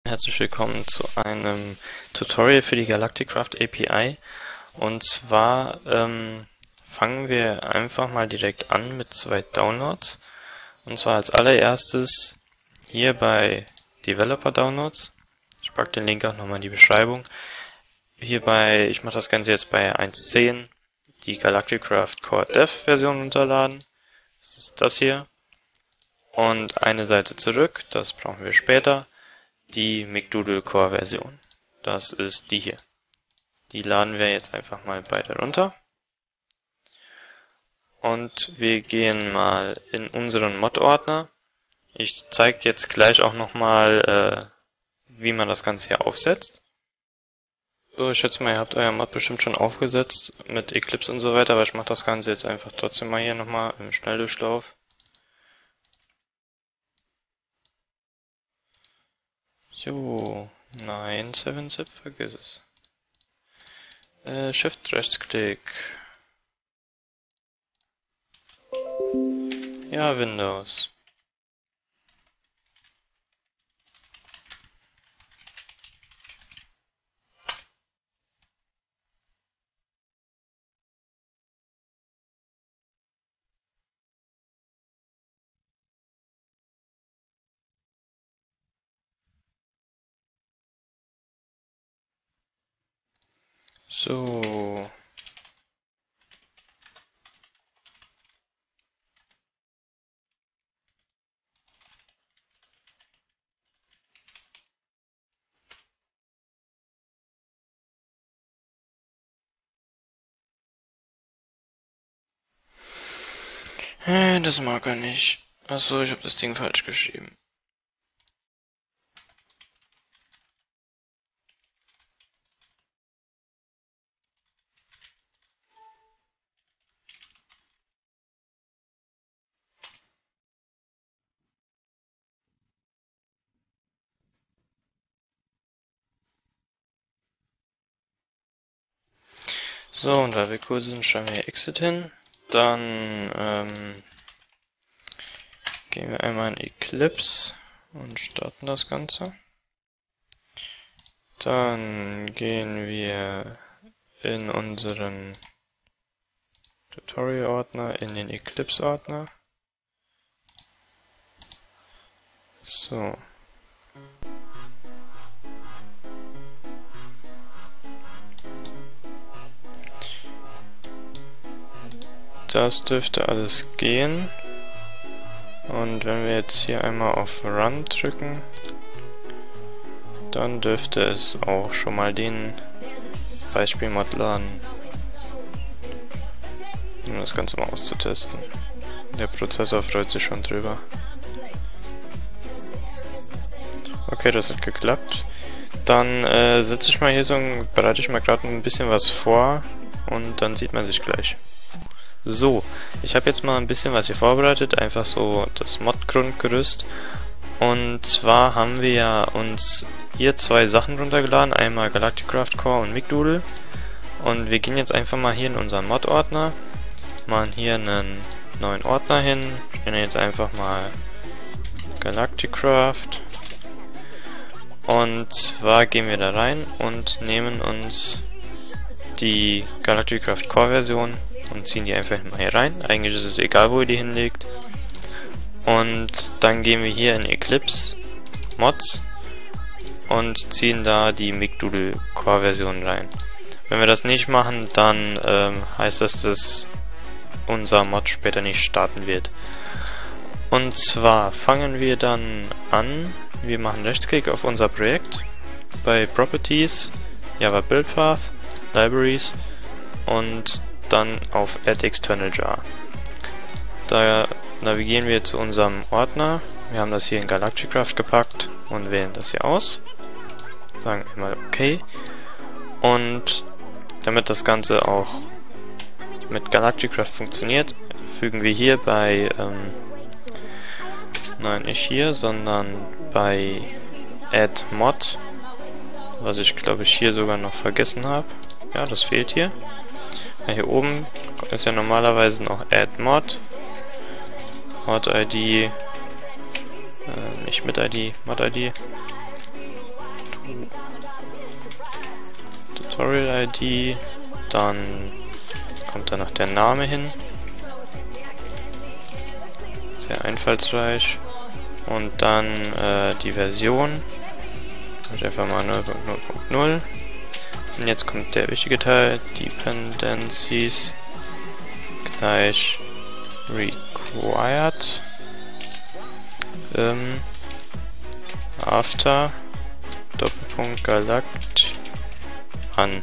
Herzlich willkommen zu einem Tutorial für die Galacticraft API. Und zwar fangen wir einfach mal direkt an mit zwei Downloads. Und zwar als allererstes hier bei Developer Downloads. Ich packe den Link auch nochmal in die Beschreibung. Hierbei, ich mache das Ganze jetzt bei 1.10, die Galacticraft Core Dev Version runterladen. Das ist das hier. Und eine Seite zurück, das brauchen wir später. Die McDoodle Core Version. Das ist die hier. Die laden wir jetzt einfach mal beide runter. Und wir gehen mal in unseren Mod-Ordner. Ich zeige jetzt gleich auch nochmal, wie man das Ganze hier aufsetzt. So, ich schätze mal, ihr habt euer Mod bestimmt schon aufgesetzt mit Eclipse und so weiter, aber ich mache das Ganze jetzt einfach trotzdem mal hier nochmal im Schnelldurchlauf. So, nein, 7-Zip, vergiss es. Shift-Rechtsklick. Ja, Windows. So. Das mag er nicht. Achso, ich habe das Ding falsch geschrieben. So, und da wir cool sind, schreiben wir hier Exit hin. Dann gehen wir einmal in Eclipse und starten das Ganze. Dann gehen wir in unseren Tutorial-Ordner, in den Eclipse-Ordner. So. Das dürfte alles gehen. Und wenn wir jetzt hier einmal auf Run drücken, dann dürfte es auch schon mal den Beispielmod laden. Um das Ganze mal auszutesten. Der Prozessor freut sich schon drüber. Okay, das hat geklappt. Dann setze ich mal hier bereite ich mal gerade ein bisschen was vor und dann sieht man sich gleich. So, ich habe jetzt mal ein bisschen was hier vorbereitet, einfach so das Mod-Grundgerüst. Und zwar haben wir ja uns hier zwei Sachen runtergeladen, einmal Galacticraft Core und McDoodle. Und wir gehen jetzt einfach mal hier in unseren Mod-Ordner, machen hier einen neuen Ordner hin, stellen jetzt einfach mal Galacticraft. Und zwar gehen wir da rein und nehmen uns die Galacticraft Core Version und ziehen die einfach mal hier rein. Eigentlich ist es egal, wo ihr die hinlegt. Und dann gehen wir hier in Eclipse Mods und ziehen da die McDoodle Core Version rein. Wenn wir das nicht machen, dann heißt das, dass unser Mod später nicht starten wird. Und zwar fangen wir dann an. Wir machen Rechtsklick auf unser Projekt bei Properties, Java Build Path, Libraries und dann auf Add External Jar. Da navigieren wir zu unserem Ordner. Wir haben das hier in Galacticraft gepackt und wählen das hier aus. Sagen wir mal OK. Und damit das Ganze auch mit Galacticraft funktioniert, fügen wir hier bei nein, nicht hier, sondern bei Add Mod, was ich glaube ich hier sogar noch vergessen habe. Ja, das fehlt hier. Ja, hier oben ist ja normalerweise noch Add Mod. Mod ID, nicht mit ID, Mod ID. Tutorial ID, dann kommt da noch der Name hin. Sehr einfallsreich. Und dann die Version. Und einfach mal 0.0.0. Und jetzt kommt der wichtige Teil. Dependencies gleich required after Doppelpunkt Galactic an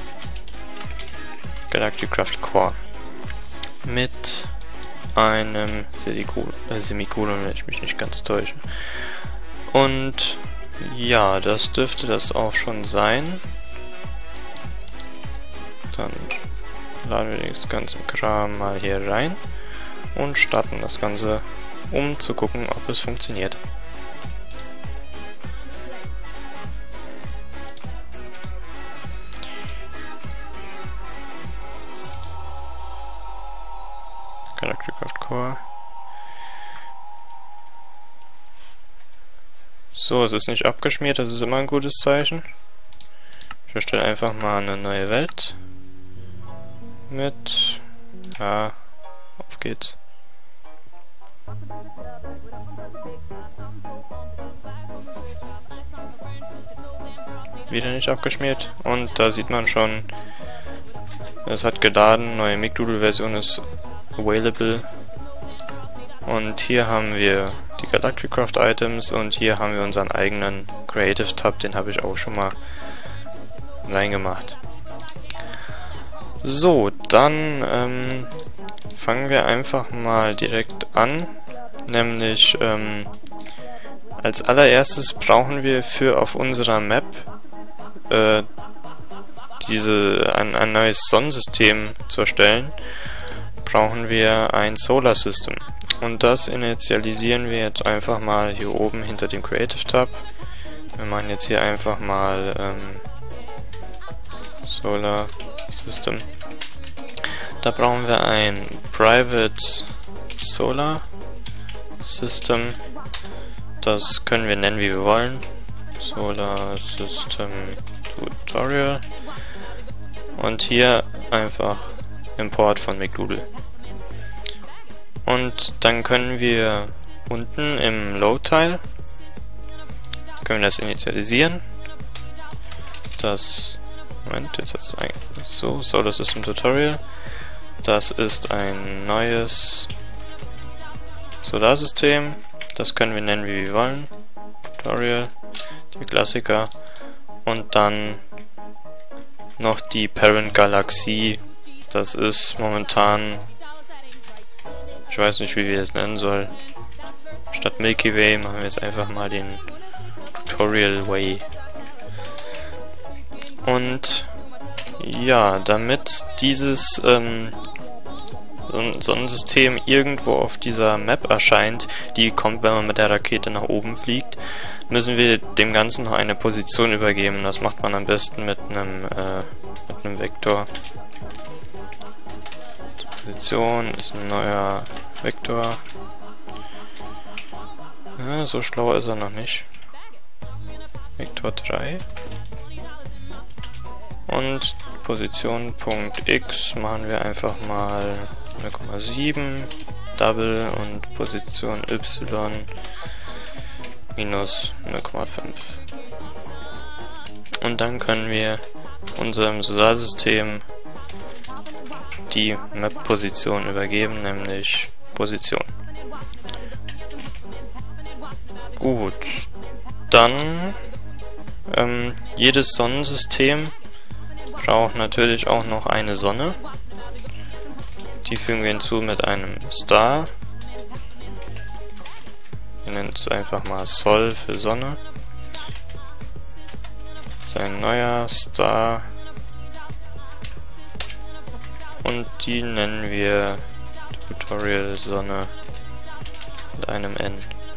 Galacticraft Core mit einem Semikolon, wenn ich mich nicht ganz täusche. Und ja, das dürfte das auch schon sein. Dann laden wir das ganze Kram mal hier rein und starten das Ganze, um zu gucken, ob es funktioniert. Galacticraft Core. So, es ist nicht abgeschmiert, das ist immer ein gutes Zeichen. Ich erstelle einfach mal eine neue Welt. Mit... Ja, auf geht's. Wieder nicht abgeschmiert. Und da sieht man schon, es hat geladen, neue McDoodle-Version ist available. Und hier haben wir die Galacticraft Items und hier haben wir unseren eigenen Creative Tab, den habe ich auch schon mal reingemacht. So, dann fangen wir einfach mal direkt an, nämlich als allererstes brauchen wir auf unserer Map ein neues Sonnensystem zu erstellen, brauchen wir ein Solar System. Und das initialisieren wir jetzt einfach mal hier oben hinter dem Creative Tab. Wir machen jetzt hier einfach mal Solar System. Da brauchen wir ein Private Solar System. Das können wir nennen, wie wir wollen. Solar System Tutorial. Und hier einfach Import von McDoodle. Und dann können wir unten im Load-Teil können wir das initialisieren. Moment, jetzt hat es eigentlich so, Solar System Tutorial. Das ist ein neues Solarsystem. Das können wir nennen, wie wir wollen. Tutorial, die Klassiker. Und dann noch die Parent Galaxie. Das ist momentan, ich weiß nicht, wie wir es nennen sollen. Statt Milky Way machen wir jetzt einfach mal den Tutorial Way. Und ja, damit dieses Sonnensystem irgendwo auf dieser Map erscheint, die kommt, wenn man mit der Rakete nach oben fliegt, müssen wir dem Ganzen noch eine Position übergeben. Das macht man am besten mit einem Vektor. Position ist ein neuer Vektor. Ja, so schlau ist er noch nicht. Vektor 3. Und Position.x machen wir einfach mal 0,7 Double und Position y minus 0,5. Und dann können wir unserem Solarsystem die Map-Position übergeben, nämlich Position. Gut, dann jedes Sonnensystem braucht natürlich auch noch eine Sonne. Die fügen wir hinzu mit einem Star. Wir nennen es einfach mal Sol für Sonne. Das ist ein neuer Star. Und die nennen wir Tutorial Sonne mit einem N.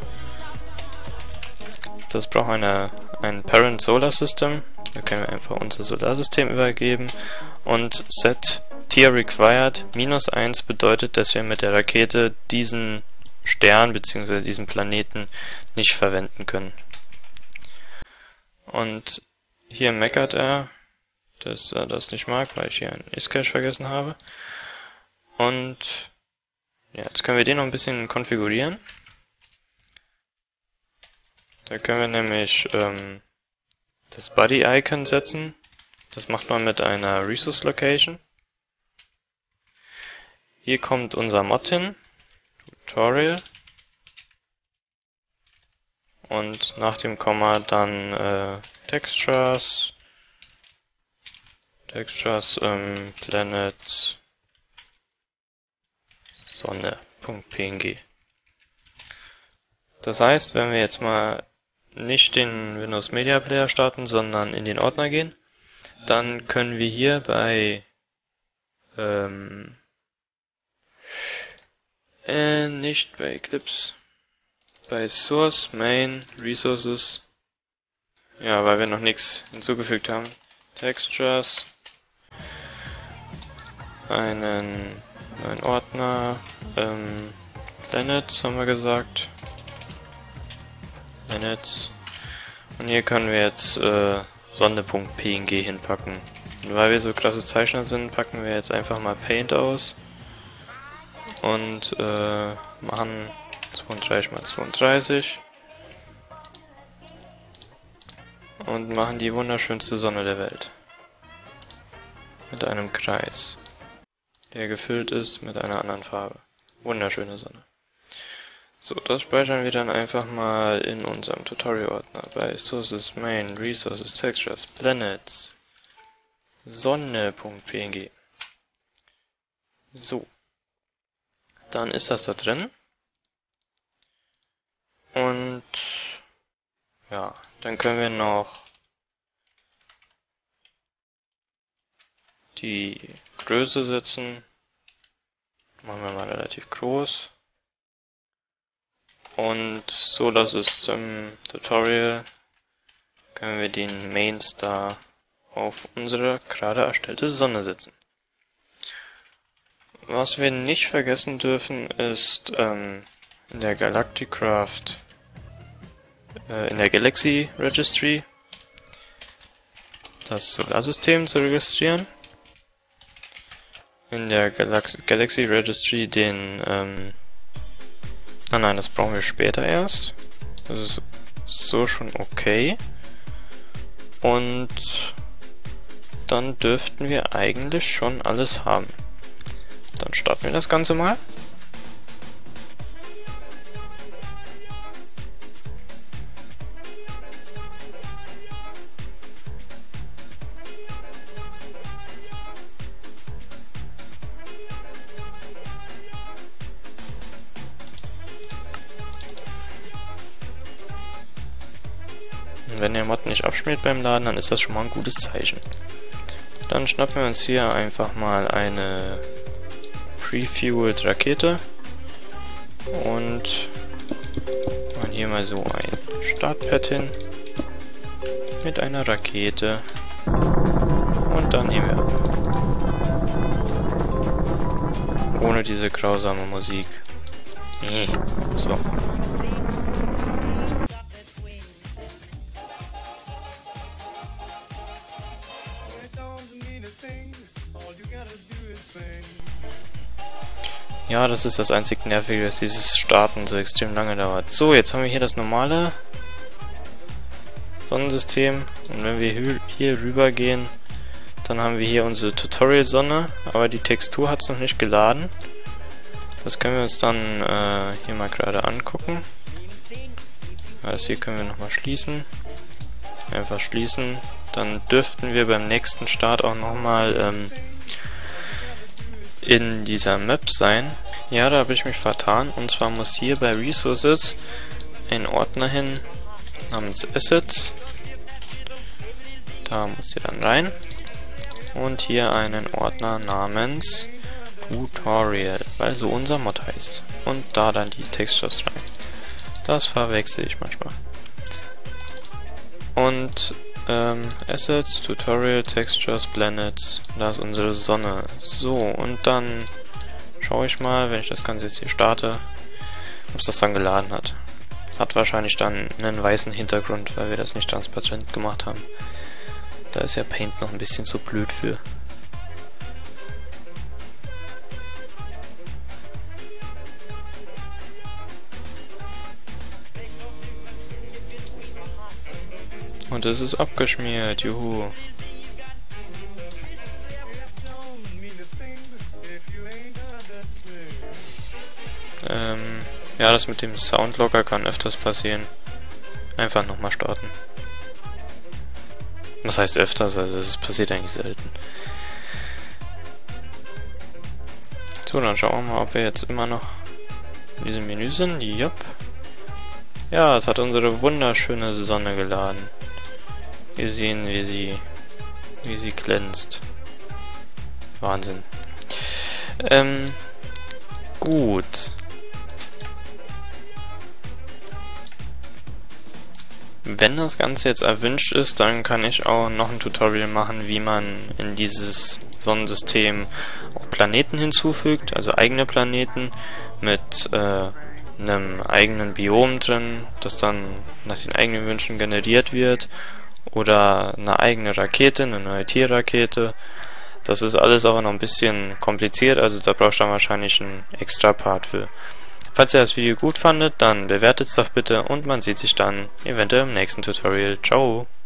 Das braucht ein Parent Solar System. Da können wir einfach unser Solarsystem übergeben. Und set Tier Required -1 bedeutet, dass wir mit der Rakete diesen Stern bzw. diesen Planeten nicht verwenden können. Und hier meckert er, dass er das nicht mag, weil ich hier einen Is-Cache vergessen habe. Und ja, jetzt können wir den noch ein bisschen konfigurieren. Da können wir nämlich das Buddy-Icon setzen. Das macht man mit einer Resource Location. Hier kommt unser Mod hin, Tutorial. Und nach dem Komma dann Textures, Planets, Sonne.png. Das heißt, wenn wir jetzt mal nicht den Windows Media Player starten, sondern in den Ordner gehen, dann können wir hier bei nicht bei Eclipse, bei Source, Main, Resources, ja, weil wir noch nichts hinzugefügt haben, Textures, einen neuen Ordner, Planets haben wir gesagt, Planets, und hier können wir jetzt Sonne.png hinpacken. Und weil wir so klasse Zeichner sind, packen wir jetzt einfach mal Paint aus und machen 32 x 32 und machen die wunderschönste Sonne der Welt mit einem Kreis, der gefüllt ist mit einer anderen Farbe. Wunderschöne Sonne. So, das speichern wir dann einfach mal in unserem Tutorial-Ordner bei Sources, Main, Resources, Textures, Planets, Sonne.png. So, dann ist das da drin. Und ja, dann können wir noch die Größe setzen. Machen wir mal relativ groß. Und so, dass es im Tutorial können wir den Main Star auf unsere gerade erstellte Sonne setzen. Was wir nicht vergessen dürfen, ist in der Galacticraft, in der Galaxy Registry das Solarsystem zu registrieren. In der Galaxy Registry den nein, das brauchen wir später erst. Das ist so schon okay. Und dann dürften wir eigentlich schon alles haben. Dann starten wir das Ganze mal. Wenn der Mod nicht abschmiert beim Laden, dann ist das schon mal ein gutes Zeichen. Dann schnappen wir uns hier einfach mal eine Pre-Fueled Rakete und machen hier mal so ein Startpad hin mit einer Rakete und dann nehmen wir ab. Ohne diese grausame Musik. So. Ja, das ist das einzig Nervige, dass dieses Starten so extrem lange dauert. So, jetzt haben wir hier das normale Sonnensystem und wenn wir hier rüber gehen, dann haben wir hier unsere Tutorial-Sonne, aber die Textur hat es noch nicht geladen. Das können wir uns dann hier mal gerade angucken. Also hier können wir nochmal schließen. Einfach schließen. Dann dürften wir beim nächsten Start auch nochmal in dieser Map sein. Ja, da habe ich mich vertan. Und zwar muss hier bei Resources ein Ordner hin namens Assets. Da muss ihr dann rein. Und hier einen Ordner namens Tutorial, weil so unser Mod heißt. Und da dann die Textures rein. Das verwechsel ich manchmal. Und Assets, Tutorial, Textures, Planets, da ist unsere Sonne. So, und dann schaue ich mal, wenn ich das Ganze jetzt hier starte, ob es das dann geladen hat. Hat wahrscheinlich dann einen weißen Hintergrund, weil wir das nicht transparent gemacht haben. Da ist ja Paint noch ein bisschen zu blöd für. Und es ist abgeschmiert, juhu. Ja, das mit dem Soundlogger kann öfters passieren. Einfach nochmal starten. Das heißt öfters, also es passiert eigentlich selten. So, dann schauen wir mal, ob wir jetzt immer noch in diesem Menü sind. Jupp. Ja, es hat unsere wunderschöne Sonne geladen. Wir sehen, wie sie glänzt. Wahnsinn. Gut. Wenn das Ganze jetzt erwünscht ist, dann kann ich auch noch ein Tutorial machen, wie man in dieses Sonnensystem auch Planeten hinzufügt, also eigene Planeten mit einem eigenen Biom drin, das dann nach den eigenen Wünschen generiert wird, oder eine eigene Rakete, eine neue Tierrakete. Das ist alles aber noch ein bisschen kompliziert, also da brauchst du dann wahrscheinlich einen extra Part für. Falls ihr das Video gut fandet, dann bewertet es doch bitte und man sieht sich dann eventuell im nächsten Tutorial. Ciao!